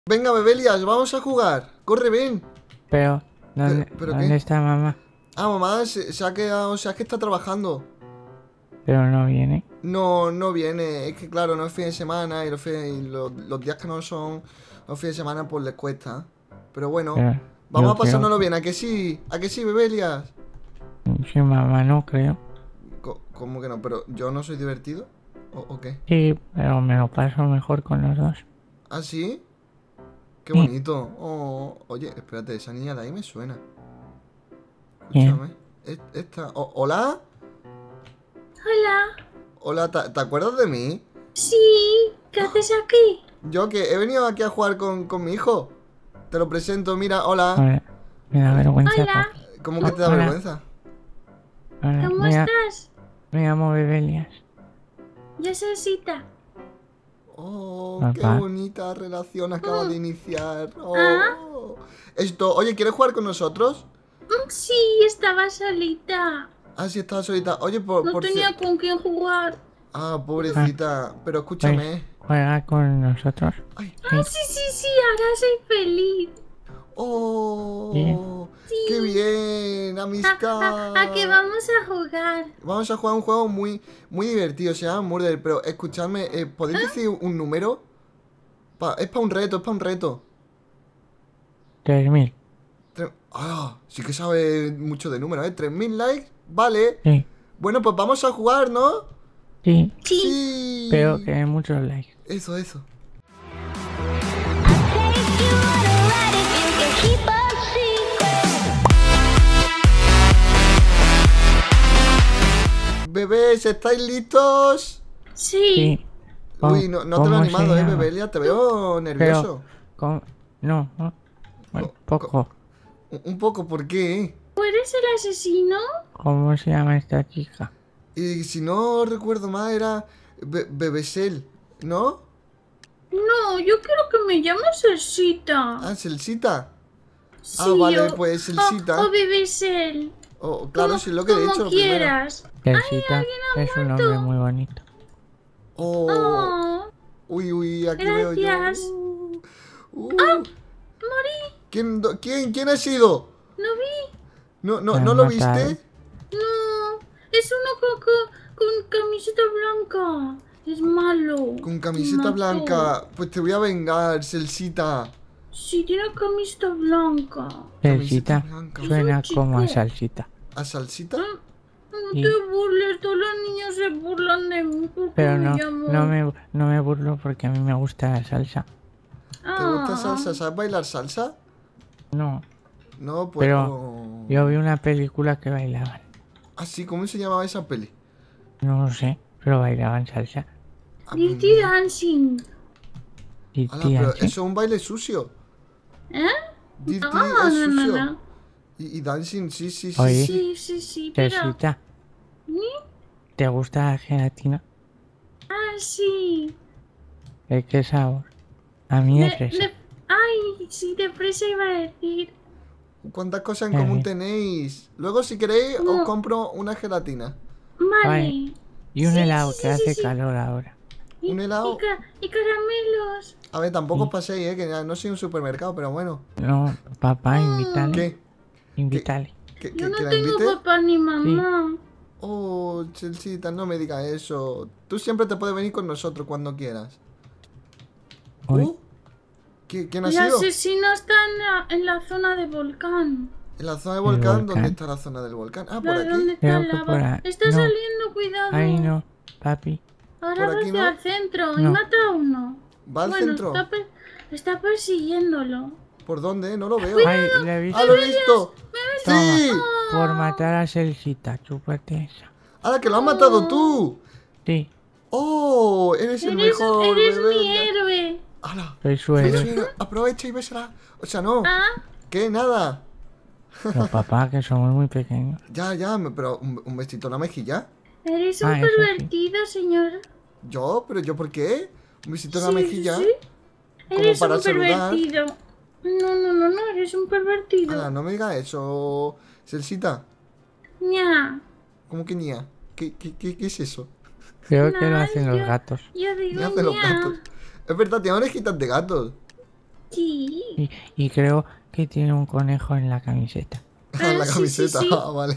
Venga, Bebelias, vamos a jugar. Corre, ven. Pero, ¿Pero ¿dónde qué? está mamá? Ah, mamá se ha quedado, o sea, es que está trabajando. Pero no viene. No, no viene. Es que, claro, no es fin de semana y los días que no son los fines de semana, pues les cuesta. Pero bueno, Pero vamos yo a creo pasárnoslo bien. ¿A que sí? ¿A que sí, Bebelias? que mamá no creo. ¿Cómo que no? ¿Pero yo no soy divertido? ¿O qué? Sí, pero me lo paso mejor con los dos. ¿Ah, sí? Qué Sí, bonito. Oh, oye, espérate, esa niña de ahí me suena. bien. Escúchame. Esta. ¿Hola? Hola. Hola, ¿te acuerdas de mí? Sí, ¿qué haces aquí? Yo que he venido aquí a jugar con mi hijo. Te lo presento, mira, hola. Hola. Me da vergüenza, Hola, papi. ¿Cómo que te da Hola, vergüenza? hola. ¿cómo estás? Me llamo Bebelias. Yo soy Sita. Oh, qué Papá. bonita relación acaba de iniciar. Ah, Oh. Esto, oye, ¿quieres jugar con nosotros? sí, estaba solita. Ah, sí, estaba solita. Oye, por, No por tenía cierto. con quién jugar. Ah, Ah, pobrecita. Pero pues escúchame. juega con nosotros. Ay. Sí, Sí, sí, sí, ahora soy feliz. bien. Oh, qué Sí. bien, ¿A qué amistad. vamos a jugar? Vamos a jugar un juego muy divertido, se llama Murder, pero escuchadme, ¿podéis decir un número? Es para un reto, es para un reto. 3000. Sí que sabe mucho de números, ¿eh? 3000 likes, vale. Sí, Bueno, pues vamos a jugar, ¿no? sí. Sí. Pero que Sí. hay muchos likes. Eso. Bebés, ¿estáis listos? Sí. Sí. Uy, no te veo ¿Cómo se animado, llama? Bebelia, te veo Pero, nervioso. ¿cómo? No, no. Bueno, Co- co- poco. un poco, ¿por qué? ¿Tú eres el asesino? ¿Cómo se llama esta chica? Y si no recuerdo mal, era Bebesel, ¿no? No, yo quiero que me llames Sita. Ah, Celsita. Ah, Sí, vale, pues o Celsita. Bebesel. Oh, claro, sí, es lo que he Como dicho primero. quieras. Teresita ¿Alguien ha es un nombre muerto? muy bonito. Oh, Oh, uy, aquí veo yo. gracias. Uh. Morí. ¿Quién ha sido? No vi. Me ¿No han lo matado. viste? No. Es uno con camiseta blanca. Es malo. Con Me camiseta mató. blanca. Pues te voy a vengar, Celsita. Sí, tiene camiseta blanca. Camiseta Teresita blanca. Es un suena como a chico. salsita. ¿A salsita? No te Y, burles, todos los niños se burlan de mí porque pero me no, llamo. no me burlo porque a mí me gusta la salsa. ¿Te gusta Ah, salsa? ¿Sabes bailar salsa? No, No, pues... pero oh. yo vi una película que bailaban. Ah, sí, ¿cómo se llamaba esa peli? No lo sé, pero bailaban salsa. Ah, pues Dirty mira. Dancing. Y Ala, tía, pero eso ¿sí? es un baile sucio. ¿Eh? Dirty No, es no, no, sucio. no. Y dancing, sí. Oye, Sí, pero. Teresita, ¿Mm? ¿te gusta la gelatina? Ah, sí. ¿De qué sabor? A mí es fresa. Ay, sí, de fresa iba a decir. ¿Cuántas cosas en común tenéis? Luego, si queréis, os No. compro una gelatina. Vale. Y un Sí, helado sí, que sí, hace sí. calor ahora. ¿Un helado? Y caramelos. A ver, tampoco os Sí. paséis, que ya no soy un supermercado, pero bueno. No, papá, invítale. ¿Qué? Invítale. Yo no ¿Que la tengo invite? papá ni mamá. Oh, Chelsita, no me digas eso. Tú siempre te puedes venir con nosotros cuando quieras. Uy, ¿Quién ha El sido? asesino está en la zona de volcán. ¿En la zona del ¿el volcán? ¿Dónde volcán? está la zona del volcán? Ah, por Claro, ¿dónde aquí. está Creo el que por lava? ahí. Está No, saliendo, cuidado. ahí no, papi. Ahora ¿Por va aquí hacia no? el centro y No. mata a uno. ¿Va al Bueno, centro? está persiguiéndolo. ¿Por dónde? No lo veo. Ay, le he ¡Ah, visto. lo he visto! Toma, ¡Sí! por matar a Celsita, chúpate esa. ¡Hala, que lo has matado tú! Sí, ¡Oh! Eres el mejor, Eres bebé. mi héroe. ¡Hala! soy su héroe. Feliz, aprovecha y bésala. O sea, no. Ah, ¿Qué? Nada. Pero papá, que somos muy pequeños. Ya, pero un besito en la mejilla. eres un Ah, eso sí. pervertido, señor. ¿Pero yo por qué? ¿Un besito en la Sí, mejilla? sí. Como Eres para un saludar. pervertido. No, eres un pervertido. Hala, no me digas eso, Celsita. Ña. ¿Cómo que niña? ¿Qué es eso? Creo que lo Nah, hacen los gatos. Yo ¿Qué digo hacen los ña. gatos? Es verdad, tiene orejitas de gatos. Sí. Y creo que tiene un conejo en la camiseta. La sí, camiseta, sí. vale.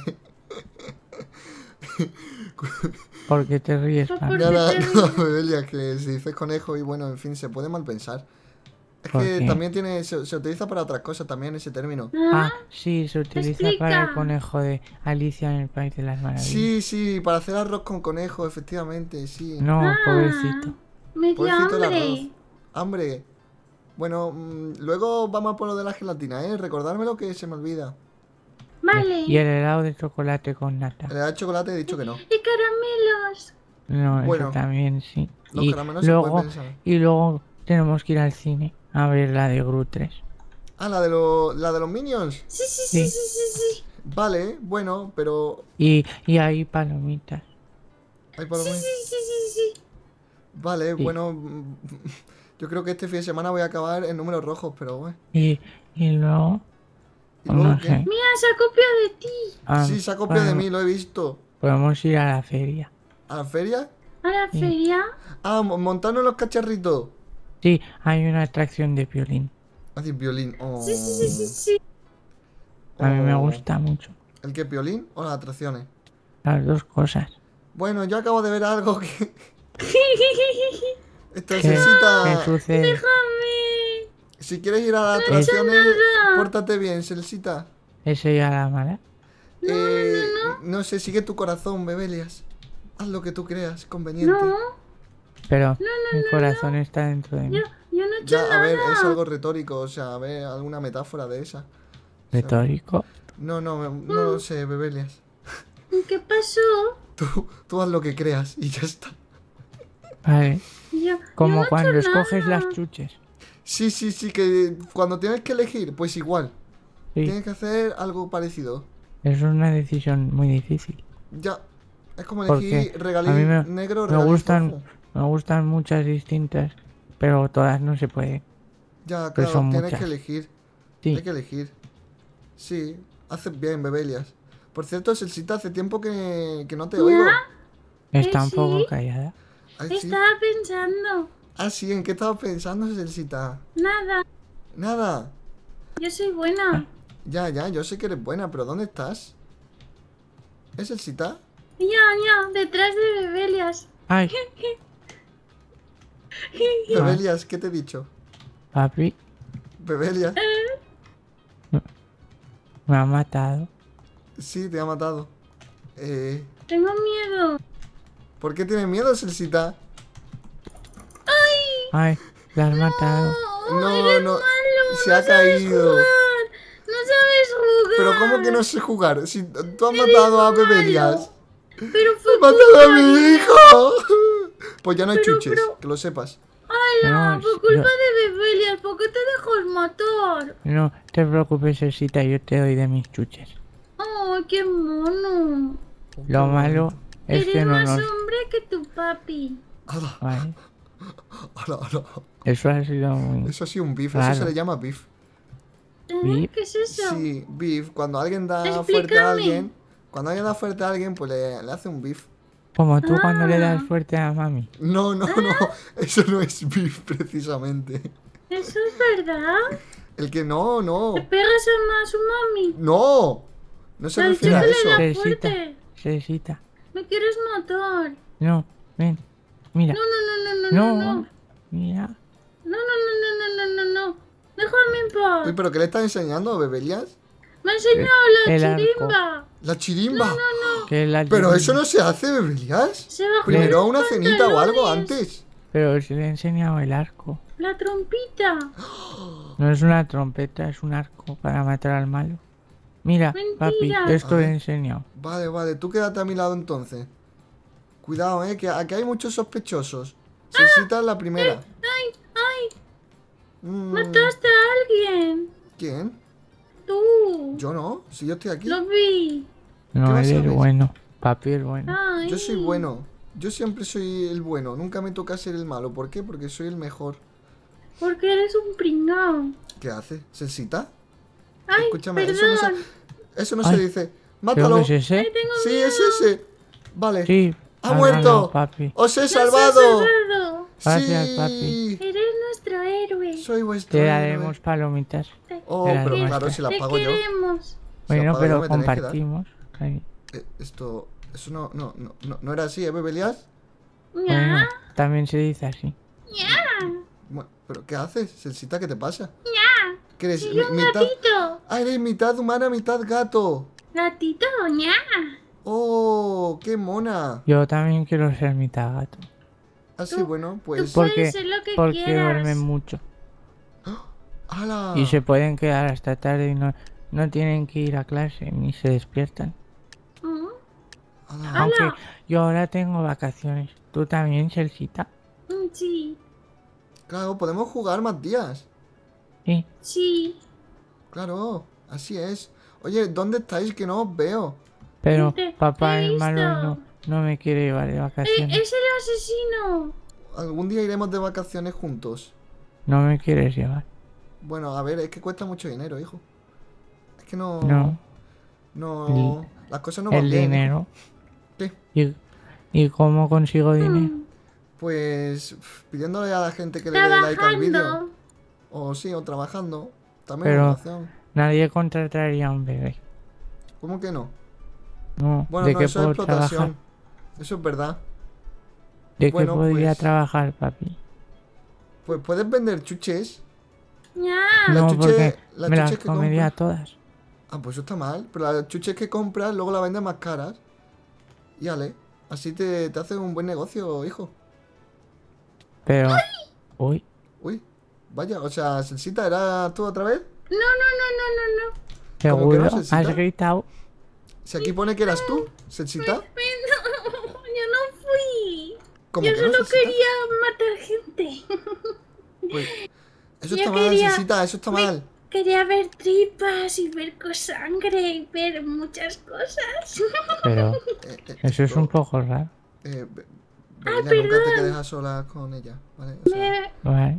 ¿Por qué te ríes, ¿Por Papi? qué? Nada, te no, ríes? Bebelia, que si dices conejo y bueno, en fin, se puede mal pensar. Es ¿Por que qué? también se utiliza para otras cosas también ese término. ¿Ah? Sí, se utiliza para el Explica. conejo de Alicia en el País de las Maravillas. Sí, sí, para hacer arroz con conejo, efectivamente, sí. No, Ah, pobrecito. me dio Pobrecito el arroz. hambre. Hambre. Bueno, luego vamos a por lo de la gelatina, ¿eh? Recordármelo que se me olvida. Vale. Y el helado de chocolate con nata. El helado de chocolate he dicho que no. Y caramelos. No, Bueno, eso también sí. los Y caramelos se pueden pensar. luego tenemos que ir al cine a ver la de Gru 3. Ah, la de los Minions. Sí, sí, sí, Sí. sí, sí, sí. Vale, bueno, pero... Y hay palomitas. Hay por lo Sí, menos- sí, sí, sí, sí. Vale, Sí. bueno... yo creo que este fin de semana voy a acabar en números rojos, pero bueno. Y luego... ¿Y luego no qué? sé. Mira, se ha copiado de ti. Ah, Sí, se ha copiado de podemos- mí, lo he visto. Podemos ir a la feria. ¿A la feria? ¿A la Sí. feria? Ah, montarnos los cacharritos. Sí, hay una atracción de violín. Así, violín. Oh. Sí, sí, sí, sí, sí. A mí me Oh. gusta mucho. ¿El qué, violín o las atracciones? Las dos cosas. Bueno, yo acabo de ver algo que... Esta ¿Qué Celsita, sucede? Déjame. si quieres ir a las atracciones, pórtate bien, Celsita. ¿Ese ya la mala? No sé, sigue tu corazón, Bebelias. Haz lo que tú creas conveniente. No, Pero mi corazón está dentro de mí. yo no he hecho Ya, a ver, nada. es algo retórico, o sea, a ver, alguna metáfora de esa. Retórico. No, no lo sé, Bebelias. ¿Qué pasó? Tú haz lo que creas y ya está. Vale. Yo Como no he cuando hecho escoges nada. las chuches. Sí, sí, sí, que cuando tienes que elegir, pues igual. Sí, Tienes que hacer algo parecido. es una decisión muy difícil. Ya. Es como Porque elegir a mí regalín negro, me regalín gustan, rojo. me gustan muchas distintas, pero todas no se pueden. Ya, pero claro, son tienes muchas. que elegir. Sí, Hay que elegir. Sí, haces bien, Bebelias. Por cierto, Celsita, hace tiempo que no te oigo. está un sí. poco callada. Ay, sí. Estaba pensando. Ah, sí, ¿en qué estabas pensando, Celsita? Nada. Nada. Yo soy buena. Ya, yo sé que eres buena, pero ¿dónde estás? ¿Es Celsita? Ya, detrás de Bebelias. Ay, Bebelias, ¿qué te he dicho? papi, Bebelias. me ha matado. Sí, te ha matado. Tengo miedo. ¿Por qué tienes miedo, Celsita? Ay, la has matado. No, no. Se ha caído. No sabes jugar. Pero ¿cómo que no sé jugar? Si tú has matado a Bebelias. Pero fue ¡Has matado a mi hijo! Pues ya no hay chuches, que lo sepas. ¡Hala! No, Por culpa de Bebelias. ¿Por qué te dejas matar? No te preocupes, Elsita, yo te doy de mis chuches. ¡Ay, qué mono! Lo malo es Eres que no más nos... hombre que tu papi. Ala, Vale, ala, ala. eso ha sido muy... Eso ha sido un beef, Claro. eso se le llama beef. ¿Beef? ¿Qué es eso? Sí, beef. Cuando alguien da fuerte Explícame. a alguien, cuando alguien da fuerte a alguien, pues le hace un beef. Como tú cuando le das Ah. fuerte a mami. No, eso no es beef precisamente. ¿Eso es verdad? El que no, ¿Te pegas a su mami? no se Al refiere a chico le eso. da Celsita, fuerte. Celsita. Me quieres matar. No, ven, mira. No. Mira. No. Déjame en paz. Uy, pero ¿qué le estás enseñando, Bebelias? Me ha enseñado la El arco. chirimba. La chirimba. Que la Pero eso no se hace, Bebelias. Se bajó Primero los una cenita o algo pantalones. antes. Pero si le he enseñado el arco. La trompita. No es una trompeta, es un arco para matar al malo. Mira, papi, Mentira. esto le he enseñado. Vale, tú quédate a mi lado entonces. Cuidado, que aquí hay muchos sospechosos. Celsita es la primera. Ay, Mm, mataste a alguien. ¿Quién? Tú. Yo no, si yo estoy aquí. Lo vi. ¿Qué No, vas a él es ver? bueno. Papi es bueno. Ay. Yo soy bueno. Yo siempre soy el bueno. Nunca me toca ser el malo. ¿Por qué? Porque soy el mejor. Porque eres un pringao. ¿Qué hace? ¿Celsita? Ay, Escúchame, perdón. eso no Ay, se dice. ¿Creo ¡Mátalo! que es ese? Ay, tengo Sí, miedo. es ese. Vale. Sí. ¡Ha hágalo, muerto! papi. ¡Os he Nos has salvado! salvado. Gracias, Sí. papi. Eres nuestro nuestro héroe. Soy vuestro Te héroe. daremos palomitas. Oh, Te las pero muestras. claro, si las Te pago yo. queremos. Si las Bueno, pago yo, pero me tenéis que dar. compartimos. Ahí. Esto... Eso no era así, ¿eh, Bebelias? Bueno, Ya, también se dice así. ya, Bueno, ¿pero qué haces, Celsita? ¿Qué te pasa? ya. ¿Qué eres? Soy un mitad... gatito. Ah, eres mitad humana, mitad gato. Gatito, ya. Oh, qué mona. Yo también quiero ser mitad gato. Así, bueno, pues... Tú- Porque, Puedes ser lo que porque quieras. duermen mucho. ¡Hala! Y se pueden quedar hasta tarde y no tienen que ir a clase ni se despiertan. Mm, ¡Hala! Aunque yo ahora tengo vacaciones. ¿Tú también, Celsita? Sí, Claro, podemos jugar más días. Sí. sí. Claro, así es. Oye, ¿dónde estáis? Que no os veo. Pero Te papá he el malo visto. no me quiere llevar de vacaciones. Es el asesino. Algún día iremos de vacaciones juntos. No me quieres llevar. Bueno, a ver, es que cuesta mucho dinero, hijo. Es que no... No. No... Las cosas no van El bien, hijo. dinero. ¿Qué? ¿Y cómo consigo dinero? Pues pidiéndole a la gente que le dé like al vídeo. Trabajando. O sí, o trabajando. También Pero- es una opción. Nadie contrataría a un bebé. ¿Cómo que no? No, Bueno, ¿de no, qué eso es puedo explotación. trabajar? Eso es verdad. ¿De Bueno, qué podría pues- trabajar, papi? Pues puedes vender chuches. Ya. La No, chuche- porque las me las chuches que comería compras- todas. Ah, pues eso está mal. Pero las chuches que compras luego las vendes más caras. Y ale, así te hace un buen negocio, hijo. Pero... Uy, Uy, vaya, o sea, Celsita, ¿era tú otra vez? No, no, no, no, no, no. ¿Cómo que no, ¿seguro? Celsita? ¿Has gritado? Si aquí pone que eras tú, Celsita. Yo no fui. ¿Cómo Yo que no, solo Celsita? quería matar gente. Pues, eso Yo está mal, quería- Celsita, eso está mal. Quería ver tripas y ver sangre y ver muchas cosas. Pero eso es chico, un poco raro. Bebela, nunca te quedes a solas con ella, ¿vale? O sea, ¿Vale?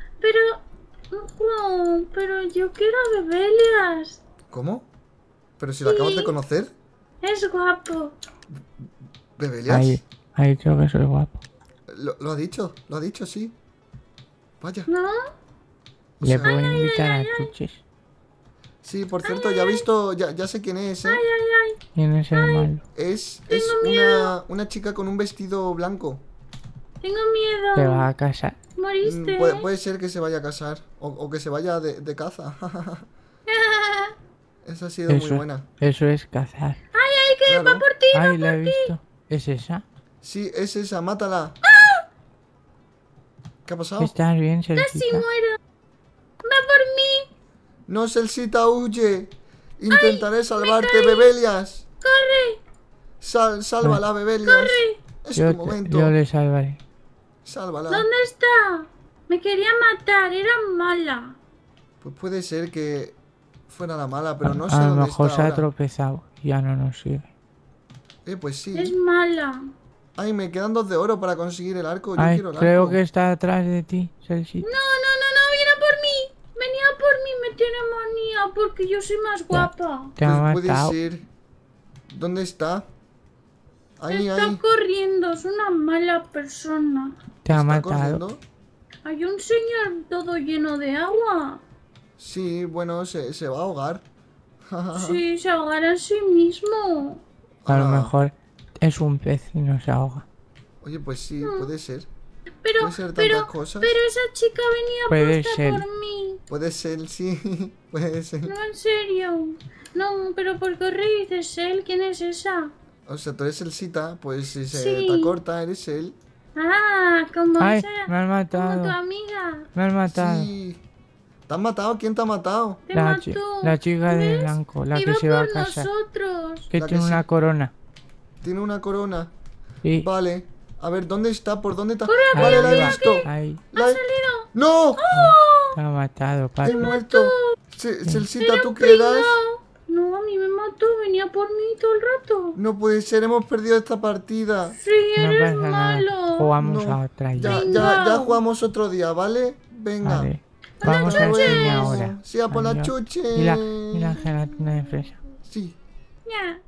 Pero yo quiero a Bebelias. ¿cómo? Pero si la acabas de conocer, Es guapo. Bebelias. Ha dicho que soy guapo. Lo ha dicho, sí. Vaya. ¿No? O Le sea, puedo invitar a chuches. sí, por cierto, ya he visto, ya sé quién es, ¿eh? ¿Quién es el malo? Es una chica con un vestido blanco. Tengo ¿Te miedo. va a casar? ¿Moriste? Puede ser que se vaya a casar o que se vaya de caza. Esa ha sido muy buena. Eso es cazar. Claro. Ay, la he visto. ¿Es esa? Sí, es esa, mátala. ¿Qué ha pasado? ¿Estás bien, Casi Celsita? muero. Va por mí. No, Celsita, huye. Intentaré salvarte, Bebelias. Corre. Sálvala, Bebelias. Es tu momento. Yo le salvaré. Sálvala. ¿Dónde está? Me quería matar. Era mala. Pues puede ser que fuera la mala, pero no sé A lo dónde mejor está se ha ahora. tropezado. Ya no nos sigue. Pues sí. Es mala. Ay, me quedan 2 de oro para conseguir el arco. Yo Ay, quiero el creo arco. que está atrás de ti, Celsita. No, viene por mí. Venía por mí, me tiene manía porque yo soy más guapa. Te ha Pues puede matado. ser. ¿Dónde está? Ahí, Está ahí. corriendo, es una mala persona. Te ha ¿Está matado. corriendo? Hay un señor todo lleno de agua. Sí, bueno, se va a ahogar. Sí, se ahogará en sí mismo. A lo Ah. mejor es un pez y no se ahoga. Oye, pues sí, puede ser. Pero, Puede ser tantas cosas. pero esa chica venía Puede puesta ser. por mí. Puede ser, sí. Puede ser. No, en serio. No, pero ¿por qué dices él? ¿Quién es esa? O sea, tú eres el Cita, pues si se Sí. te acorta, eres él. Ah, como Ay, esa. me han Como tu matado. amiga. Me han matado. Sí. ¿Te han matado? ¿Quién te ha matado? Te La, chi- mató. la chica de ¿Ves? blanco, la Iba que se va a por casar. nosotros. Que La que tiene sí. una corona. Tiene una corona. Sí. Vale. A ver, ¿dónde está? ¿Por dónde está? Ahí Vale, la he arriba, visto. Ahí. La he- ¡No! Te ha matado, He papi. muerto. Celsita, ¿tú qué das? No, a mí me mató. Venía por mí todo el rato. No puede ser, hemos perdido esta partida. Sí, No eres pasa nada. malo. Jugamos No. a otra Ya, ya. ya jugamos otro día, ¿vale? Venga. Vale. Vamos Hasta al cine luego. ahora. Sí, a por la Adiós. chuche. Y la gelatina de fresa. Sí. Ya.